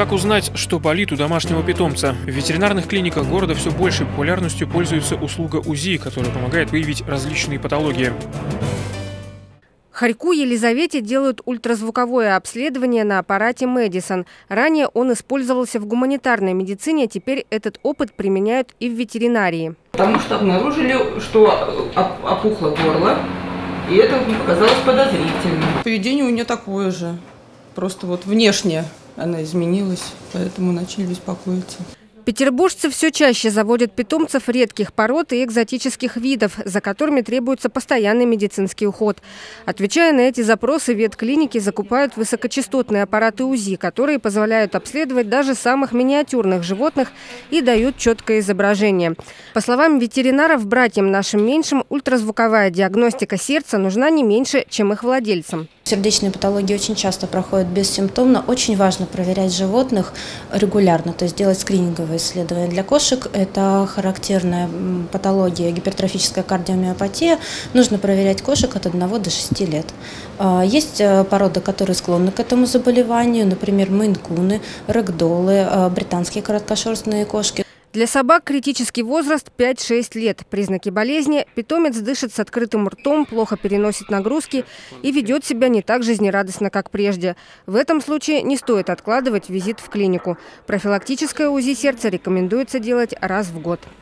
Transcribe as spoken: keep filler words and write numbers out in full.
Как узнать, что болит у домашнего питомца? В ветеринарных клиниках города все большей популярностью пользуется услуга УЗИ, которая помогает выявить различные патологии. Хорьку Елизавете делают ультразвуковое обследование на аппарате Мэдисон. Ранее он использовался в гуманитарной медицине, теперь этот опыт применяют и в ветеринарии. Потому что обнаружили, что опухло горло, и это показалось подозрительным. Поведение у нее такое же, просто вот внешне она изменилась, поэтому начали беспокоиться. Петербуржцы все чаще заводят питомцев редких пород и экзотических видов, за которыми требуется постоянный медицинский уход. Отвечая на эти запросы, ветклиники закупают высокочастотные аппараты УЗИ, которые позволяют обследовать даже самых миниатюрных животных и дают четкое изображение. По словам ветеринаров, братьям нашим меньшим ультразвуковая диагностика сердца нужна не меньше, чем их владельцам. Сердечные патологии очень часто проходят бессимптомно. Очень важно проверять животных регулярно, то есть делать скрининговые исследования. Для кошек это характерная патология, гипертрофическая кардиомиопатия. Нужно проверять кошек от одного до шести лет. Есть породы, которые склонны к этому заболеванию, например, мейн-куны, рэгдоллы, британские короткошерстные кошки. Для собак критический возраст пять-шесть лет. Признаки болезни – питомец дышит с открытым ртом, плохо переносит нагрузки и ведет себя не так жизнерадостно, как прежде. В этом случае не стоит откладывать визит в клинику. Профилактическое УЗИ сердца рекомендуется делать раз в год.